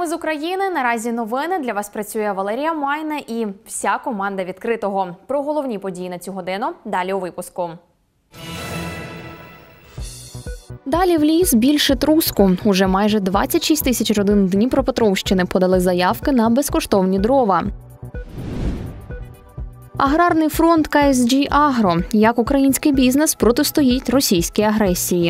вами з України. Наразі новини. Для вас працює Валерія Майна і вся команда «Відкритого». Про головні події на цю годину далі у випуску. Далі в ліс більше труску. Уже майже 26 тисяч родин Дніпропетровщини подали заявки на безкоштовні дрова. Аграрний фронт КСЖ Агро. Як український бізнес протистоїть російській агресії.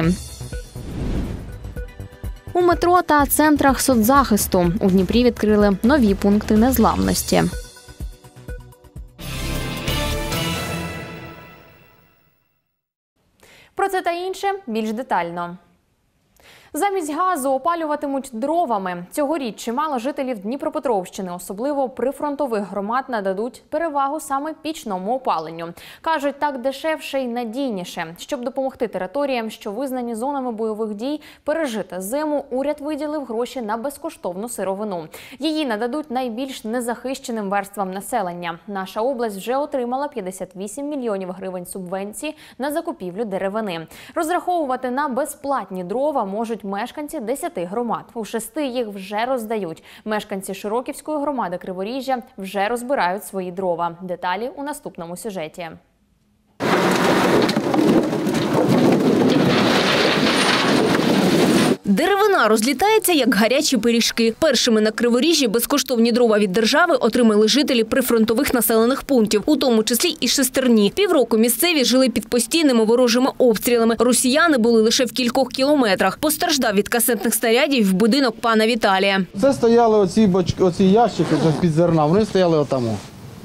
У метро та центрах соцзахисту у Дніпрі відкрили нові пункти незламності. Про це та інше більш детально. Замість газу опалюватимуть дровами. Цьогоріч чимало жителів Дніпропетровщини, особливо прифронтових громад, нададуть перевагу саме пічному опаленню. Кажуть, так дешевше й надійніше. Щоб допомогти територіям, що визнані зонами бойових дій, пережити зиму, уряд виділив гроші на безкоштовну сировину. Її нададуть найбільш незахищеним верствам населення. Наша область вже отримала 58 мільйонів гривень субвенції на закупівлю деревини. Розраховувати на безплатні дрова можуть мешканці 10 громад. У 6 їх вже роздають. Мешканці Широківської громади Криворіжжя вже розбирають свої дрова. Деталі у наступному сюжеті. Деревина розлітається, як гарячі пиріжки. Першими на Криворіжжі безкоштовні дрова від держави отримали жителі прифронтових населених пунктів, у тому числі і Шестерні. Півроку місцеві жили під постійними ворожими обстрілами. Росіяни були лише в кількох кілометрах. Постраждав від касетних снарядів будинок пана Віталія. Це стояли оці ящики під зерна, вони стояли отаму.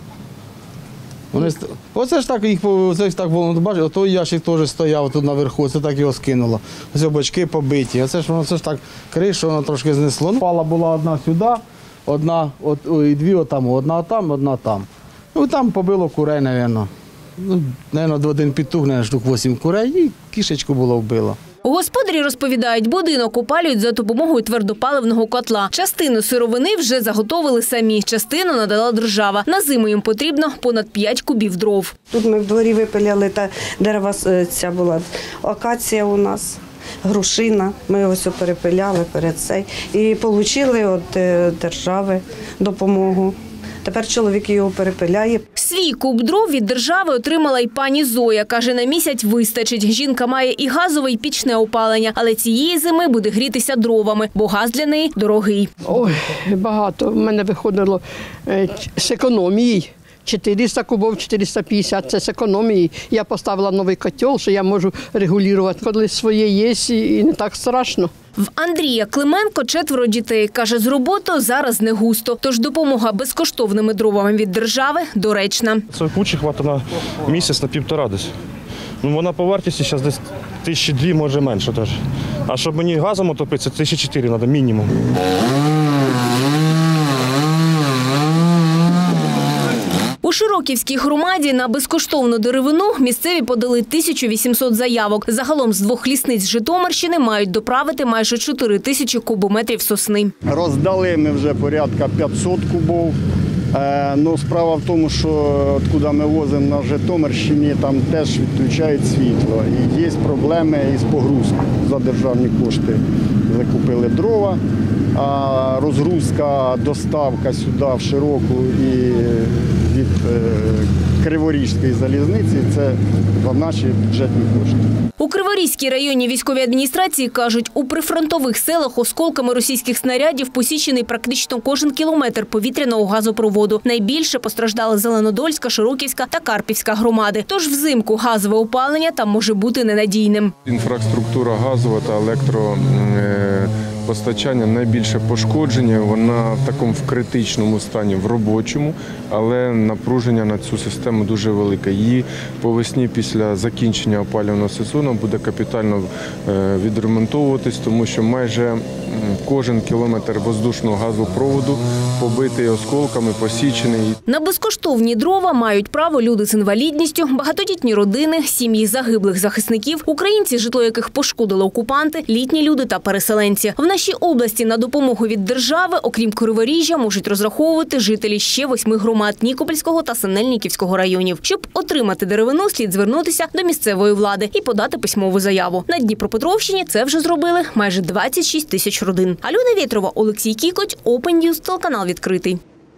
Оце ж так їх, бачите, той ящик теж стояв тут наверху, це так його скинуло. Ось бочки побиті, оце ж так кришу, воно трошки знесло. Пала була одна сюди, і дві отам, одна там, одна там. Ну там побило курей, мабуть. Наверно, один петух, штук 8 курей, і кішечку було вбило. Господарі розповідають, будинок опалюють за допомогою твердопаливного котла. Частину сировини вже заготовили самі, частину надала держава. На зиму їм потрібно понад 5 кубів дров. Тут ми в дворі випиляли, та дерева ця була акація у нас, грушина. Ми ось перепиляли перед цей і отримали від держави допомогу. Тепер чоловік його перепиляє. Свій куб дров від держави отримала й пані Зоя. Каже, на місяць вистачить. Жінка має і газове, і пічне опалення. Але цієї зими буде грітися дровами, бо газ для неї дорогий. Ой, багато. В мене виходило з економії. 400 кубів, 450 – це з економії. Я поставила новий котел, що я можу регулювати. Коли своє є, і не так страшно. В Андрія Клименко 4 дітей. Каже, з роботою зараз не густо. Тож допомога безкоштовними дровами від держави доречна. Це кучі хватить на місяць, на півтора десь. Ну, вона по вартості зараз десь 1200, може менше теж. А щоб мені газом отопитися, 1400 треба мінімум. У Широківській громаді на безкоштовну деревину місцеві подали 1800 заявок. Загалом з 2 лісниць Житомирщини мають доправити майже 4000 кубометрів сосни. Роздали ми вже порядка 500 кубів. Ну, справа в тому, що откуда ми возимо на Житомирщині, там теж відключають світло. І є проблеми із погрузкою. За державні кошти закупили дрова, а розгрузка, доставка сюди в Широку і від Криворізької залізниці – це за наші бюджетні кошти. У Криворізькій районній військовій адміністрації кажуть, у прифронтових селах осколками російських снарядів посічений практично кожен кілометр повітряного газопроводу. Найбільше постраждали Зеленодольська, Широківська та Карпівська громади. Тож взимку газове опалення там може бути ненадійним. Інфраструктура газова та електропостачання найбільше пошкодження. Вона в такому критичному стані, в робочому, але напруження на цю систему дуже велике. Її по весні після закінчення опалювального сезону буде капітально відремонтовуватись, тому що майже кожен кілометр воздушного газопроводу побитий осколками, посічений. На безкоштовні дрова мають право люди з інвалідністю, багатодітні родини, сім'ї загиблих захисників, українці, житло яких пошкодили окупанти, літні люди та переселенці. В нашій області на допомогу від держави, окрім Криворіжжя, можуть розраховувати жителі ще 8 громад Нікопольського та Синельниківського районів. Щоб отримати деревину, слід звернутися до місцевої влади і подати письмову заяву. На Дніпропетровщині це вже зробили майже 26 тисяч родин. Альона Вєтрова, Олексій Кікоть, Open News, телеканал відкритий.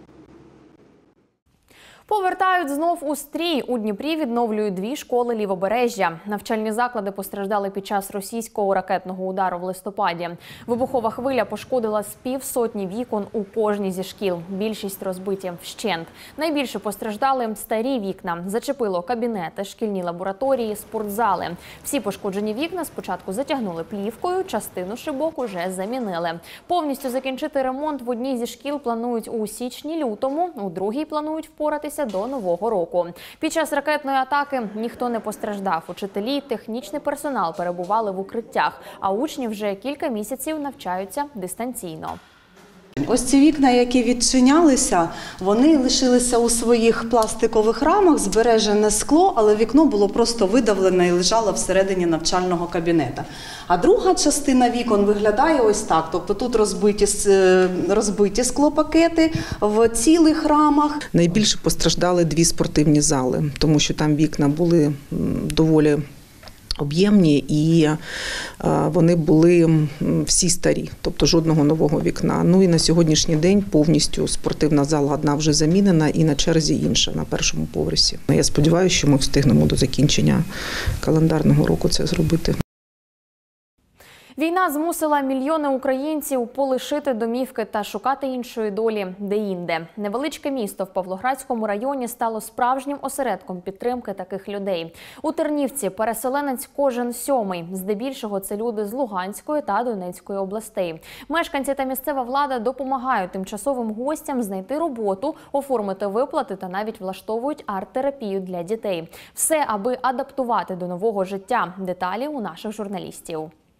Повертають знов у стрій. У Дніпрі відновлюють 2 школи Лівобережжя. Навчальні заклади постраждали під час російського ракетного удару в листопаді. Вибухова хвиля пошкодила з півсотні вікон у кожній зі шкіл. Більшість розбиті вщент. Найбільше постраждали старі вікна. Зачепило кабінети, шкільні лабораторії, спортзали. Всі пошкоджені вікна спочатку затягнули плівкою, частину шибок уже замінили. Повністю закінчити ремонт в одній зі шкіл планують у січні-лютому, у другій планують впоратися до Нового року. Під час ракетної атаки ніхто не постраждав. Учителі, технічний персонал перебували в укриттях, а учні вже кілька місяців навчаються дистанційно. Ось ці вікна, які відчинялися, вони лишилися у своїх пластикових рамах, збережене скло, але вікно було просто видавлене і лежало всередині навчального кабінета. А друга частина вікон виглядає ось так. Тобто тут розбиті склопакети в цілих рамах. Найбільше постраждали 2 спортивні зали, тому що там вікна були доволі об'ємні і вони були всі старі, тобто жодного нового вікна. Ну і на сьогоднішній день повністю спортивна зала одна вже замінена і на черзі інша на першому поверсі. Я сподіваюся, що ми встигнемо до закінчення календарного року це зробити. Війна змусила мільйони українців полишити домівки та шукати іншої долі де-інде. Невеличке місто в Павлоградському районі стало справжнім осередком підтримки таких людей. У Тернівці переселенець кожен 7-й. Здебільшого це люди з Луганської та Донецької областей. Мешканці та місцева влада допомагають тимчасовим гостям знайти роботу, оформити виплати та навіть влаштовують арт-терапію для дітей. Все, аби адаптувати до нового життя. Деталі у наших журналістів.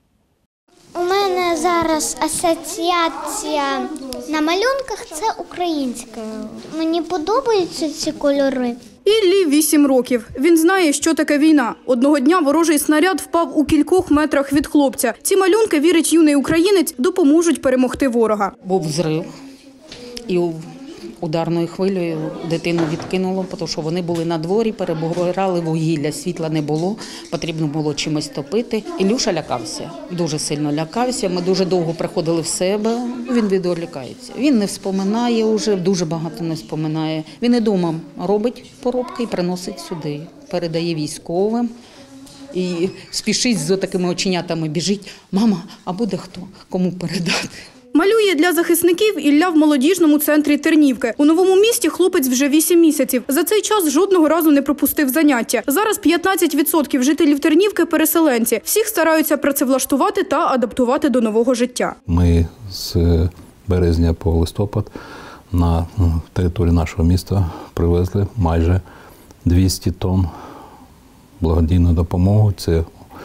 У мене зараз асоціація на малюнках – це українська. Мені подобаються ці кольори. Іллі 8 років. Він знає, що таке війна. Одного дня ворожий снаряд впав у кількох метрах від хлопця. Ці малюнки, вірить юний українець, допоможуть перемогти ворога. Був взрив і ударною хвилею дитину відкинуло, тому що вони були на дворі, перебирали вугілля, світла не було, потрібно було чимось топити. Ілюша лякався, дуже сильно лякався, ми дуже довго приходили в себе, він відволікається. Він не вспоминає вже, дуже багато не вспоминає. Він і вдома робить поробки і приносить сюди, передає військовим. І спішить з такими оченятами, біжить: мама, а буде хто, кому передати? Малює для захисників Ілля в молодіжному центрі Тернівки. У новому місті хлопець вже 8 місяців. За цей час жодного разу не пропустив заняття. Зараз 15% жителів Тернівки – переселенці. Всіх стараються працевлаштувати та адаптувати до нового життя. Ми з березня по листопад на територію нашого міста привезли майже 200 тонн благодійної допомоги. Це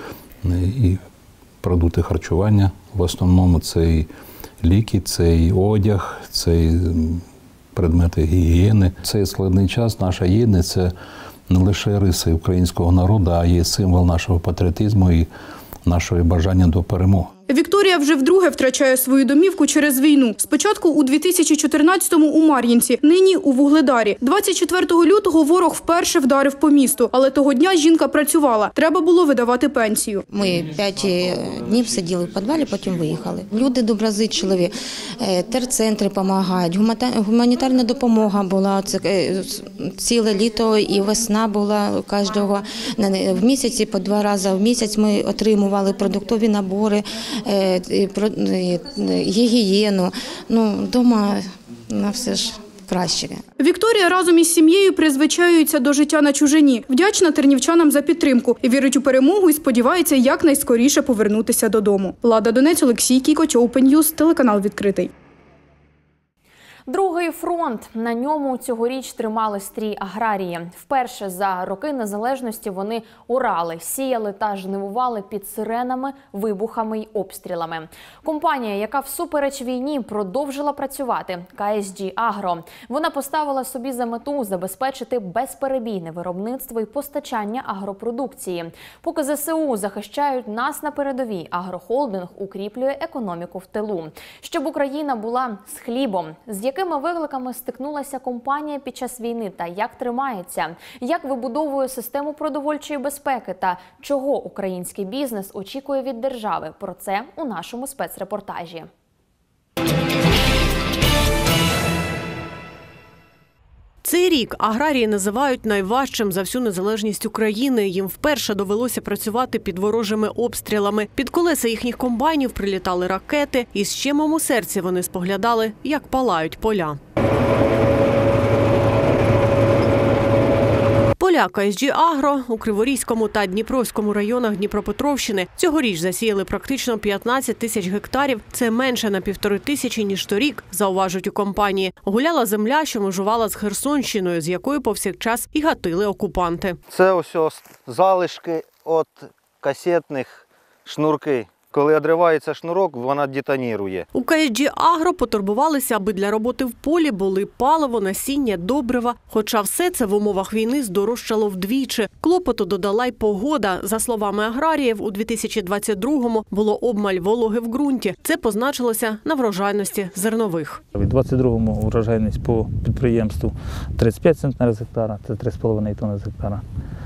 і продукти харчування, в основному це і ліки, це і одяг, це і предмети гігієни. Цей складний час, наша єдність – це не лише риси українського народу, а є символ нашого патріотизму і нашого бажання до перемоги. Вікторія вже вдруге втрачає свою домівку через війну. Спочатку у 2014-му у Мар'їнці, нині у Вугледарі. 24 лютого ворог вперше вдарив по місту, але того дня жінка працювала. Треба було видавати пенсію. Ми 5 днів сиділи в підвалі, потім виїхали. Люди доброзичливі, терцентри допомагають, гуманітарна допомога була ціле літо і весна була кожного. В місяці по 2 рази в місяць ми отримували продуктові набори, гігієну. Вдома на все ж краще. Вікторія разом із сім'єю призвичаюється до життя на чужині. Вдячна тернівчанам за підтримку. І вірить у перемогу і сподівається якнайскоріше повернутися додому. Лада Донець, Олексій Кікоть, Open News, телеканал відкритий. Другий фронт. На ньому цьогоріч тримали стрій аграрії. Вперше за роки незалежності вони орали, сіяли та жнивували під сиренами, вибухами й обстрілами. Компанія, яка всупереч війні продовжила працювати – KSG Agro. Вона поставила собі за мету забезпечити безперебійне виробництво і постачання агропродукції. Поки ЗСУ захищають нас на передовій, агрохолдинг укріплює економіку в тилу. Щоб Україна була з хлібом. З яких якими викликами стикнулася компанія під час війни та як тримається, як вибудовує систему продовольчої безпеки та чого український бізнес очікує від держави. Про це у нашому спецрепортажі. Цей рік аграрії називають найважчим за всю незалежність України. Їм вперше довелося працювати під ворожими обстрілами. Під колеса їхніх комбайнів прилітали ракети, і з щемом у серці вони споглядали, як палають поля. Поля КСЖ «Агро» у Криворізькому та Дніпровському районах Дніпропетровщини цьогоріч засіяли практично 15 тисяч гектарів. Це менше на 1500, ніж торік, зауважують у компанії. Гуляла земля, що межувала з Херсонщиною, з якою повсякчас і гатили окупанти. Це ось залишки від касетних шнурки. Коли відривається шнурок, вона детонірує. У КСЖ «Агро» потурбувалися, аби для роботи в полі були паливо, насіння, добрива. Хоча все це в умовах війни здорожчало вдвічі. Клопоту додала й погода. За словами аграріїв, у 2022-му було обмаль вологи в ґрунті. Це позначилося на врожайності зернових. У 2022-му врожайність по підприємству 35 центнерів з гектара, це 3,5 тонни з гектара.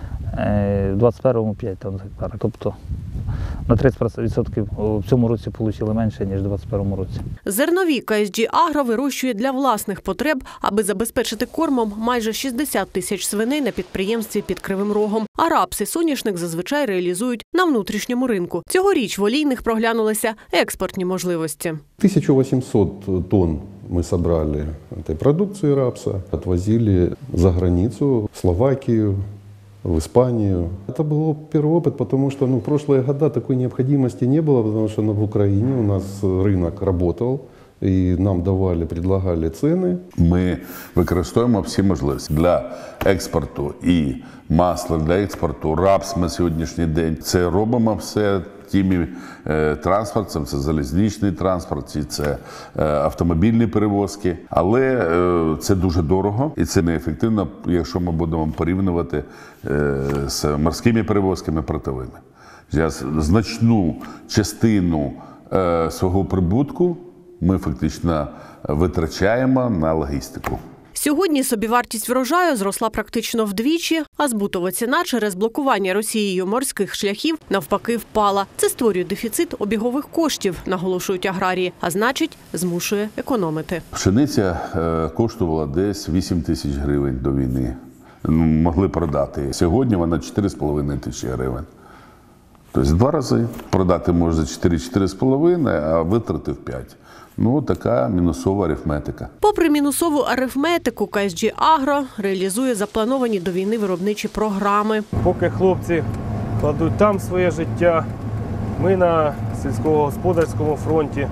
У 2021-му 5 тонн з гектара. Тобто на 30% в цьому році отримали менше, ніж у 2021 році. Зернові КСЖ «Агро» вирощує для власних потреб, аби забезпечити кормом майже 60 тисяч свиней на підприємстві під Кривим Рогом. А рапс і соняшник зазвичай реалізують на внутрішньому ринку. Цьогоріч в олійних проглянулися експортні можливості. 1800 тонн мы собрали этой продукции рапса, отвозили за границу, в Словакию, в Испанию. Это был первый опыт, потому что в прошлые года такой необходимости не было, потому что в Украине у нас рынок работал, і нам давали, предлагали ціни. Ми використовуємо всі можливості для експорту і масла, для експорту рапс на сьогоднішній день. Це робимо все тими транспортом, це залізничний транспорт, це автомобільні перевозки. Але це дуже дорого і це неефективно, якщо ми будемо порівнювати з морськими перевозками портовими. Значну частину свого прибутку ми фактично витрачаємо на логістику. Сьогодні собівартість врожаю зросла практично вдвічі, а збутова ціна через блокування Росією морських шляхів навпаки впала. Це створює дефіцит обігових коштів, наголошують аграрії, а значить змушує економити. Пшениця коштувала десь 8 тисяч гривень до війни. Могли продати. Сьогодні вона 4,5 тисячі гривень. Тобто 2 рази продати можна за 4-4,5, а витрати в 5. Така мінусова арифметика. Попри мінусову арифметику, КСЖ «Агро» реалізує заплановані до війни виробничі програми. Поки хлопці кладуть там своє життя, ми на сільськогосподарському фронті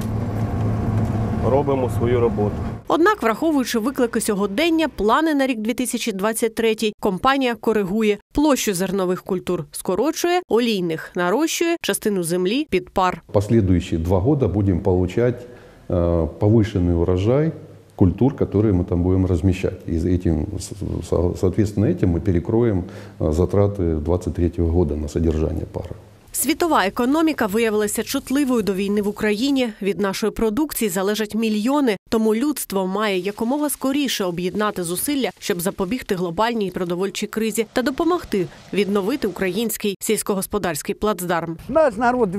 робимо свою роботу. Однак, враховуючи виклики сьогодення, плани на рік 2023, компанія коригує. Площу зернових культур скорочує, олійних нарощує, частину землі під пар. Последующие 2 года будем получать повышенный урожай культур, которые мы там будем размещать. И соответственно, этим мы перекроем затраты 2023 года на содержание пара. Світова економіка виявилася чутливою до війни в Україні. Від нашої продукції залежать мільйони, тому людство має якомога скоріше об'єднати зусилля, щоб запобігти глобальній продовольчій кризі та допомогти відновити український сільськогосподарський плацдарм. Наш народ,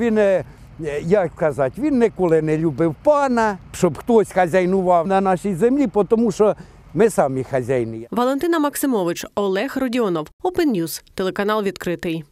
він ніколи не любив пана, щоб хтось хазяйнував на нашій землі, тому що ми самі хазяїни. Валентина Максимович, Олег Родіонов, Open News, телеканал «Відкритий».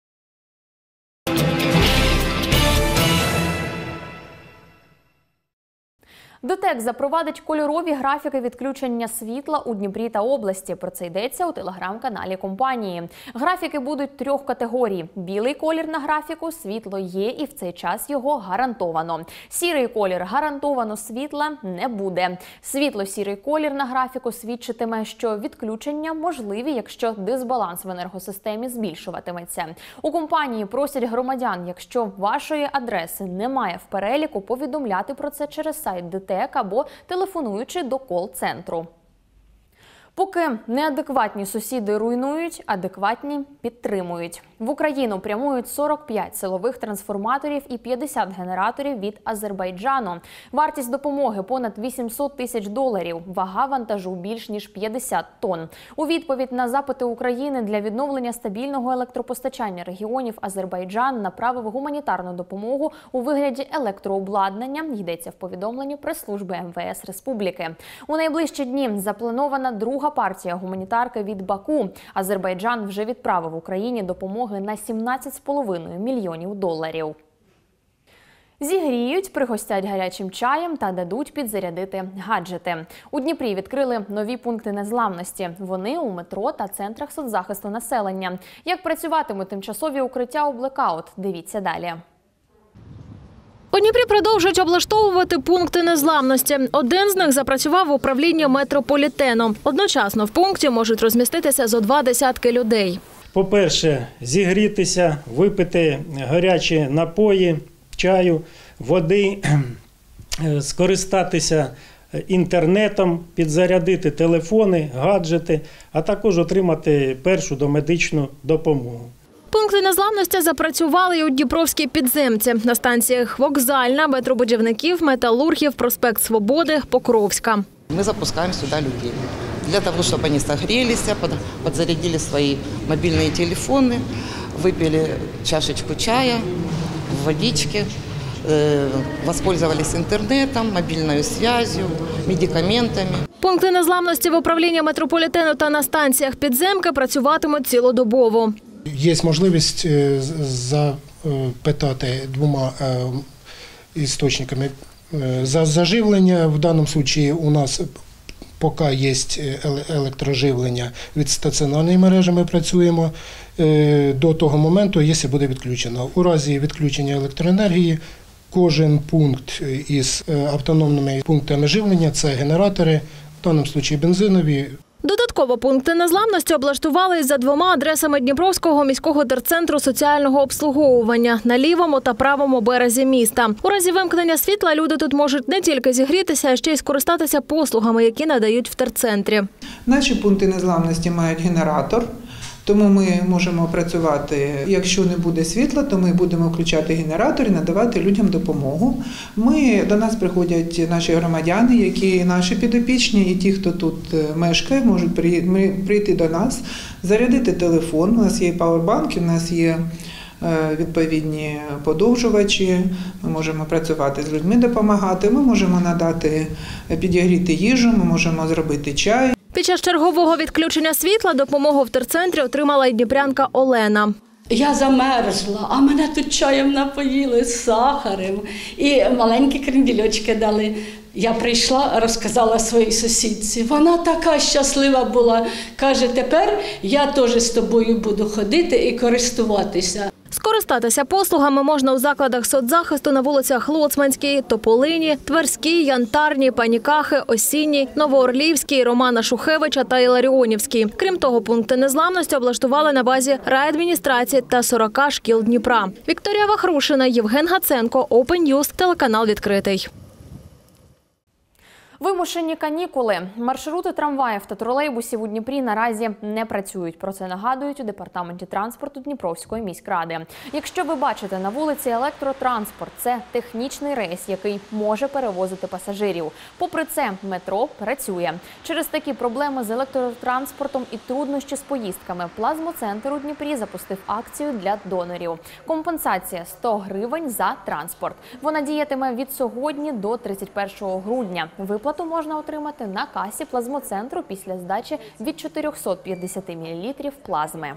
ДТЕК запровадить кольорові графіки відключення світла у Дніпрі та області. Про це йдеться у телеграм-каналі компанії. Графіки будуть 3 категорій. Білий колір на графіку – світло є і в цей час його гарантовано. Сірий колір – гарантовано світла не буде. Світло-сірий колір на графіку свідчитиме, що відключення можливі, якщо дисбаланс в енергосистемі збільшуватиметься. У компанії просять громадян, якщо вашої адреси немає в переліку, повідомляти про це через сайт ДТЕК або телефонуючи до кол-центру. Поки неадекватні сусіди руйнують, адекватні підтримують. В Україну прямують 45 силових трансформаторів і 50 генераторів від Азербайджану. Вартість допомоги – понад $800 тисяч. Вага вантажу – більш ніж 50 тонн. У відповідь на запити України для відновлення стабільного електропостачання регіонів Азербайджан направив гуманітарну допомогу у вигляді електрообладнання, йдеться в повідомленні прес-служби МВС Республіки. У найближчі дні запланована друга партія гуманітарки від Баку. Азербайджан вже відправив Україні допомоги на $17,5 мільйонів. Зігріють, пригостять гарячим чаєм та дадуть підзарядити гаджети. У Дніпрі відкрили нові пункти незламності. Вони у метро та центрах соцзахисту населення. Як працюватимуть тимчасові укриття у блекаут? Дивіться далі. У Дніпрі продовжують облаштовувати пункти незламності. Один з них запрацював в управлінні метрополітену. Одночасно в пункті можуть розміститися зо 20 людей. По-перше, зігрітися, випити гарячі напої, чаю, води, скористатися інтернетом, підзарядити телефони, гаджети, а також отримати першу домедичну допомогу. Пункти незламності запрацювали і у Дніпровській підземці. На станціях Вокзальна, Метробудівників, Металургів, Проспект Свободи, Покровська. Мы запускаем сюда людей для того, чтобы они согрелись, подзарядили свои мобильные телефоны, выпили чашечку чая, водички, воспользовались интернетом, мобильной связью, медикаментами. Пункти незламності в управлінні метрополітену та на станціях підземки працюватимуть цілодобово. Є можливість запитати двома істочниками за заживлення. В даному випадку у нас поки є електроживлення від стаціонарної мережі, ми працюємо до того моменту, якщо буде відключено. У разі відключення електроенергії кожен пункт із автономними пунктами живлення – це генератори, в даному випадку бензинові. Додатково пункти незламності облаштували за 2 адресами Дніпровського міського терцентру соціального обслуговування на лівому та правому березі міста. У разі вимкнення світла люди тут можуть не тільки зігрітися, а ще й скористатися послугами, які надають в терцентрі. Наші пункти незламності мають генератор, тому ми можемо працювати. Якщо не буде світла, то ми будемо включати генератор і надавати людям допомогу. До нас приходять наші громадяни, які наші підопічні, і ті, хто тут мешкає, можуть прийти до нас, зарядити телефон. У нас є павербанки, у нас є відповідні подовжувачі, ми можемо працювати з людьми, допомагати, ми можемо надати, підігріти їжу, ми можемо зробити чай. Під час чергового відключення світла допомогу в терцентрі отримала й дніпрянка Олена. Я замерзла, а мене тут чаєм напоїли з сахарем і маленькі крендельочки дали. Я прийшла, розказала своїй сусідці. Вона така щаслива була. Каже, тепер я теж з тобою буду ходити і користуватися. Скористатися послугами можна у закладах соцзахисту на вулицях Лоцманській, Тополині, Тверській, Янтарній, Панікахи, Осінній, Новоорлівській, Романа Шухевича та Іларіонівській. Крім того, пункти незламності облаштували на базі райадміністрації та 40 шкіл Дніпра. Вікторія Вахрушина, Євген Гаценко, Open News, телеканал «Відкритий». Вимушені канікули. Маршрути трамваїв та тролейбусів у Дніпрі наразі не працюють. Про це нагадують у департаменті транспорту Дніпровської міськради. Якщо ви бачите на вулиці електротранспорт, це технічний рейс, який може перевозити пасажирів. Попри це, метро працює. Через такі проблеми з електротранспортом і труднощі з поїздками Плазмоцентр у Дніпрі запустив акцію для донорів. Компенсація – 100 гривень за транспорт. Вона діятиме від сьогодні до 31 грудня. Виплату можна отримати на касі Плазмоцентру після здачі від 450 мл плазми.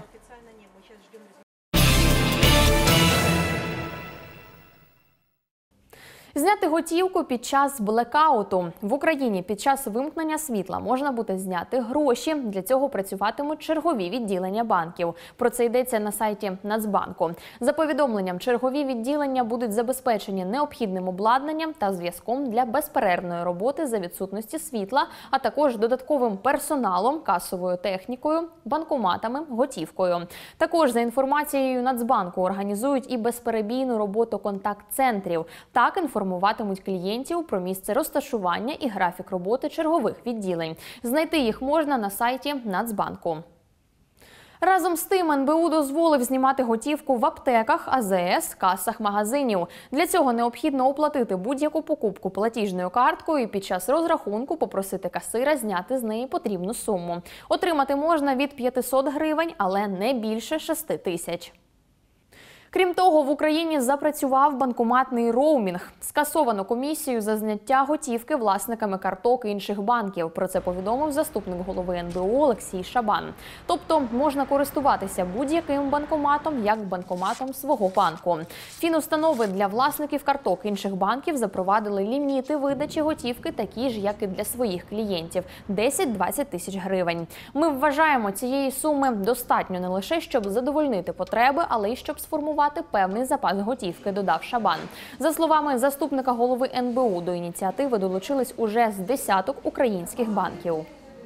Зняти готівку під час блекауту. В Україні під час вимкнення світла можна буде зняти гроші. Для цього працюватимуть чергові відділення банків. Про це йдеться на сайті Нацбанку. За повідомленням, чергові відділення будуть забезпечені необхідним обладнанням та зв'язком для безперервної роботи за відсутності світла, а також додатковим персоналом, касовою технікою, банкоматами, готівкою. Також, за інформацією Нацбанку, організують і безперебійну роботу контакт-центрів. Так, інформуватимуть клієнтів про місце розташування і графік роботи чергових відділень. Знайти їх можна на сайті Нацбанку. Разом з тим, НБУ дозволив знімати готівку в аптеках, АЗС, касах магазинів. Для цього необхідно оплатити будь-яку покупку платіжною карткою і під час розрахунку попросити касира зняти з неї потрібну суму. Отримати можна від 500 гривень, але не більше 6 тисяч. Крім того, в Україні запрацював банкоматний роумінг. Скасовано комісію за зняття готівки власниками карток інших банків. Про це повідомив заступник голови НБУ Олексій Шабан. Тобто можна користуватися будь-яким банкоматом, як банкоматом свого банку. Фінустанови для власників карток інших банків запровадили ліміти видачі готівки, такі ж, як і для своїх клієнтів – 10-20 тисяч гривень. Ми вважаємо, цієї суми достатньо не лише, щоб задовольнити потреби, але й щоб сформувати певний запас готівки, додав Шабан. За словами заступника голови НБУ, до ініціативи долучились уже з десяток українських банків.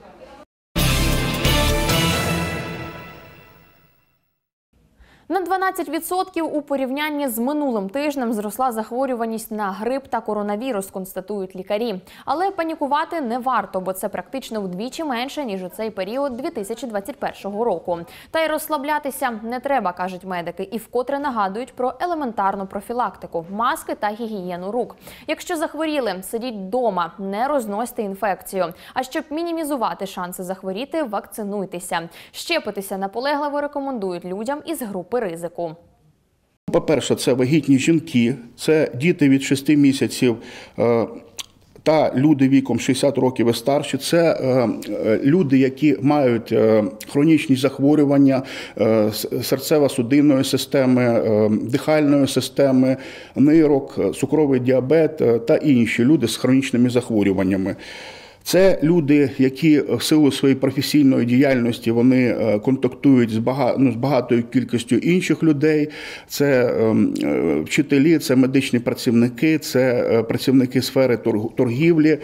На 12% у порівнянні з минулим тижнем зросла захворюваність на грип та коронавірус, констатують лікарі. Але панікувати не варто, бо це практично вдвічі менше, ніж у цей період 2021 року. Та й розслаблятися не треба, кажуть медики, і вкотре нагадують про елементарну профілактику – маски та гігієну рук. Якщо захворіли, сидіть вдома, не розносьте інфекцію. А щоб мінімізувати шанси захворіти, вакцинуйтеся. Щепитися наполегливо рекомендують людям із групи ризику. По-перше, це вагітні жінки, це діти від 6 місяців та люди віком 60 років і старші. Це люди, які мають хронічні захворювання серцево-судинної системи, дихальної системи, нирок, цукровий діабет та інші люди з хронічними захворюваннями. Це люди, які в силу своєї професійної діяльності вони контактують з багатою кількістю інших людей. Це вчителі, це медичні працівники, це працівники сфери торгівлі.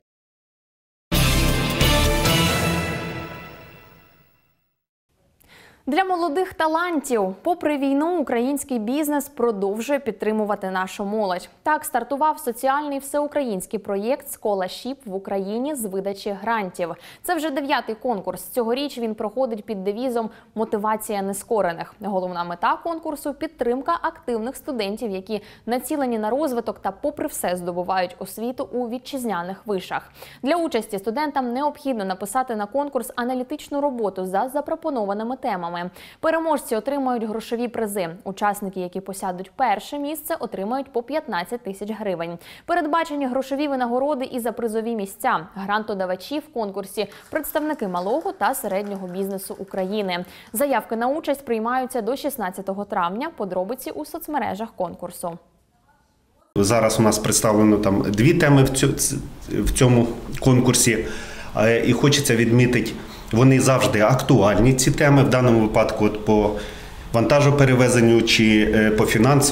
Для молодих талантів, попри війну, український бізнес продовжує підтримувати нашу молодь. Так стартував соціальний всеукраїнський проєкт «Сколашіп» в Україні з видачі грантів. Це вже 9-й конкурс. Цьогоріч він проходить під девізом «Мотивація нескорених». Головна мета конкурсу – підтримка активних студентів, які націлені на розвиток та попри все здобувають освіту у вітчизняних вишах. Для участі студентам необхідно написати на конкурс аналітичну роботу за запропонованими темами. Переможці отримають грошові призи. Учасники, які посядуть перше місце, отримають по 15 тисяч гривень. Передбачені грошові винагороди і за призові місця. Грантодавачі в конкурсі – представники малого та середнього бізнесу України. Заявки на участь приймаються до 16 травня. Подробиці у соцмережах конкурсу. Зараз у нас представлено там 2 теми в цьому конкурсі. І хочеться відмітити, вони завжди актуальні, ці теми, в даному випадку по вантажоперевезенню чи по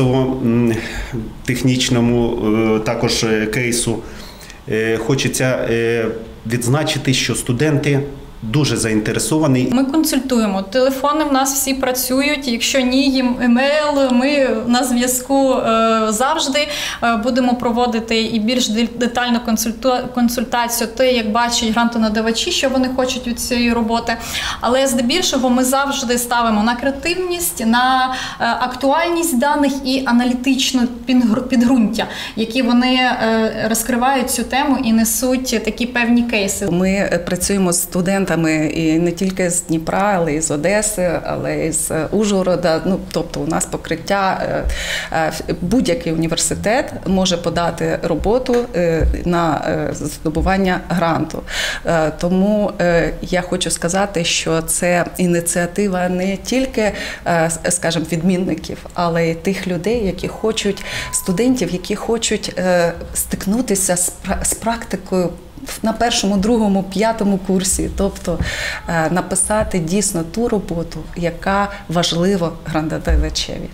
фінансово-технічному також кейсу. Хочеться відзначити, що студенти дуже заінтересовані. Ми консультуємо. Телефони в нас всі працюють. Якщо ні, їм емейл, ми на зв'язку завжди. Будемо проводити і більш детальну консультацію, те, як бачать грантонадавачі, що вони хочуть від цієї роботи. Але здебільшого ми завжди ставимо на креативність, на актуальність даних і аналітичне підґрунтя, які вони розкривають цю тему і несуть такі певні кейси. Ми працюємо з студентами і не тільки з Дніпра, але й з Одеси, але й з Ужгорода. Тобто у нас покриття, будь-який університет може подати роботу на здобування гранту. Тому я хочу сказати, що це ініціатива не тільки, скажімо, відмінників, але й тих людей, які хочуть, студентів, які хочуть стикнутися з практикою на 1-му, 2-му, 5-му курсі, тобто написати дійсно ту роботу, яка важлива грантодавачеві.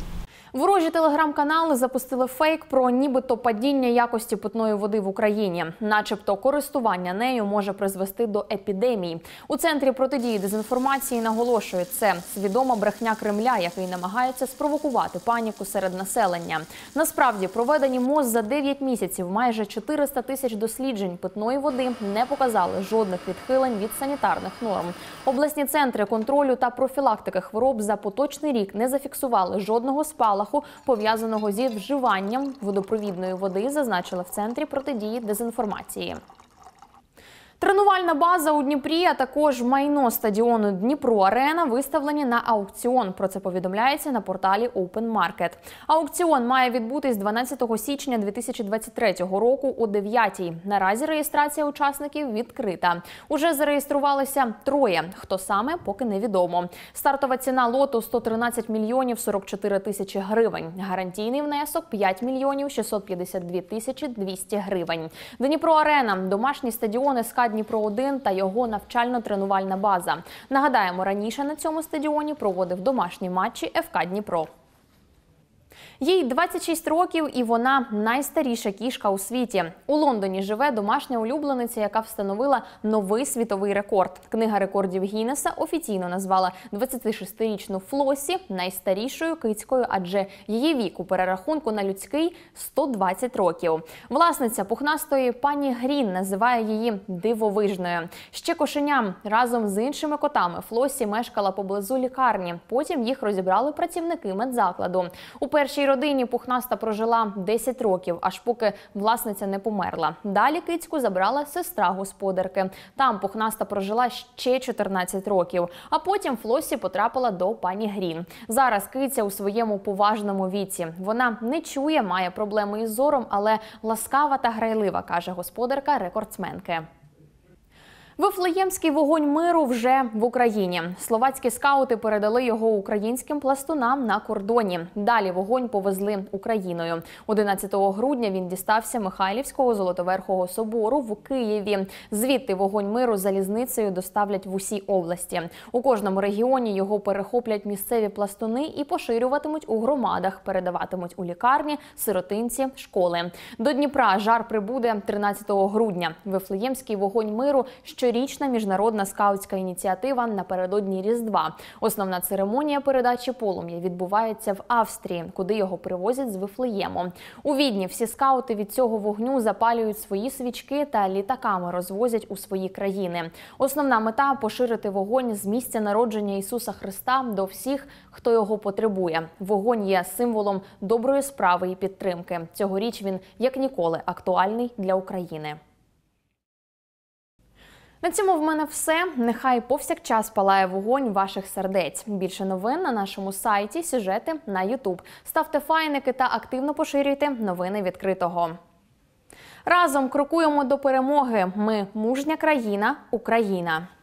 Ворожі телеграм-канали запустили фейк про нібито падіння якості питної води в Україні. Начебто користування нею може призвести до епідемії. У Центрі протидії дезінформації наголошують, це свідома брехня Кремля, який намагається спровокувати паніку серед населення. Насправді, проведені МОЗ за 9 місяців майже 400 тисяч досліджень питної води не показали жодних відхилень від санітарних норм. Обласні центри контролю та профілактики хвороб за поточний рік не зафіксували жодного спалаху, пов'язаного зі вживанням водопровідної води, зазначили в Центрі протидії дезінформації. Тренувальна база у Дніпрі, а також майно стадіону Дніпро-Арена виставлені на аукціон. Про це повідомляється на порталі Open Market. Аукціон має відбутись 12 січня 2023 року о 9-й. Наразі реєстрація учасників відкрита. Уже зареєструвалися 3. Хто саме, поки невідомо. Стартова ціна лоту – 113 мільйонів 44 тисячі гривень. Гарантійний внесок – 5 мільйонів 652 тисячі 200 гривень. Дніпро-Арена – домашній стадіон СК Дніпро-1 та його навчально-тренувальна база. Нагадаємо, раніше на цьому стадіоні проводив домашні матчі ФК Дніпро. Їй 26 років і вона найстаріша кішка у світі. У Лондоні живе домашня улюблениця, яка встановила новий світовий рекорд. Книга рекордів Гіннеса офіційно назвала 26-річну Флоссі найстарішою кицькою, адже її вік у перерахунку на людський – 120 років. Власниця пухнастої пані Грін називає її дивовижною. Ще кошеням разом з іншими котами Флоссі мешкала поблизу лікарні. Потім їх розібрали працівники медзакладу. У першій родині пухнаста прожила 10 років, аж поки власниця не померла. Далі кицьку забрала сестра господарки. Там пухнаста прожила ще 14 років. А потім Флоссі потрапила до пані Грін. Зараз киця у своєму поважному віці. Вона не чує, має проблеми із зором, але ласкава та грайлива, каже господарка рекордсменки. Вифлеємський вогонь миру вже в Україні. Словацькі скаути передали його українським пластунам на кордоні. Далі вогонь повезли Україною. 11 грудня він дістався Михайлівського Золотоверхого собору в Києві. Звідти вогонь миру залізницею доставлять в усі області. У кожному регіоні його перехоплять місцеві пластуни і поширюватимуть у громадах, передаватимуть у лікарні, сиротинці, школи. До Дніпра жар прибуде 13 грудня. Вифлеємський вогонь миру – щорічна міжнародна скаутська ініціатива напередодні Різдва. Основна церемонія передачі полум'я відбувається в Австрії, куди його привозять з Вифлеєму. У Відні всі скаути від цього вогню запалюють свої свічки та літаками розвозять у свої країни. Основна мета – поширити вогонь з місця народження Ісуса Христа до всіх, хто його потребує. Вогонь є символом доброї справи і підтримки. Цьогоріч він, як ніколи, актуальний для України. На цьому в мене все. Нехай повсякчас палає вогонь ваших сердець. Більше новин на нашому сайті, сюжети на YouTube. Ставте файники та активно поширюйте новини відкритого. Разом крокуємо до перемоги. Ми – мужня країна, Україна.